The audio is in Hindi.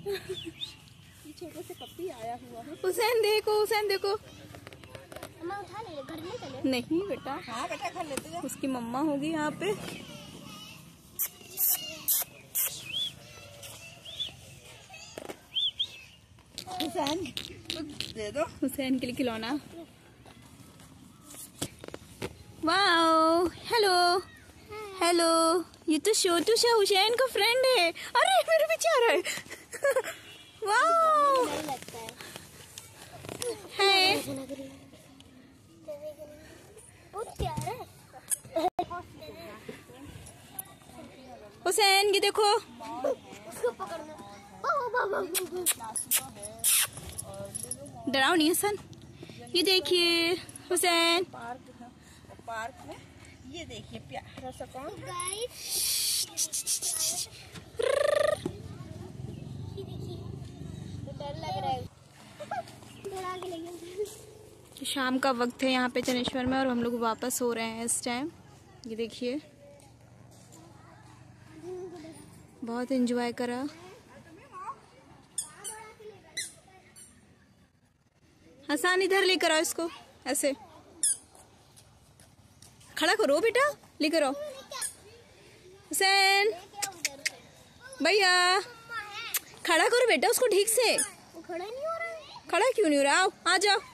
छोटे से पप्पी आया हुआ है। हुसैन देखो, हुसैन देखो। उठा ले, घर में चले। नहीं बेटा, हाँ बेटा घर लेते जा। उसकी मम्मा होगी यहाँ पे। हुसैन दे दो, हुसैन के लिए खिलौना। वाओ, हेलो हेलो, ये तो छोटू सा हुसैन का फ्रेंड है। अरे मेरे पीछे आ रहा है। वाओ है, बहुत प्यारा है। हुसैन ये देखो। उसको पकड़ना। डराओ नहीं हसन। ये देखिए हुसैन। पार्क में ये देखिए प्यारा सा कौन डर लग रहा है। शाम का वक्त है यहाँ पे चनेश्वर में और हम लोग वापस हो रहे हैं इस टाइम। ये देखिए बहुत एंजॉय करा। हसन इधर लेकर आओ इसको, ऐसे खड़ा करो बेटा, लेकर आओ। हुसैन भैया खड़ा करो बेटा उसको ठीक से। खड़ा नहीं हो रहा है। खड़ा क्यों नहीं हो रहा? आओ, आ जाओ।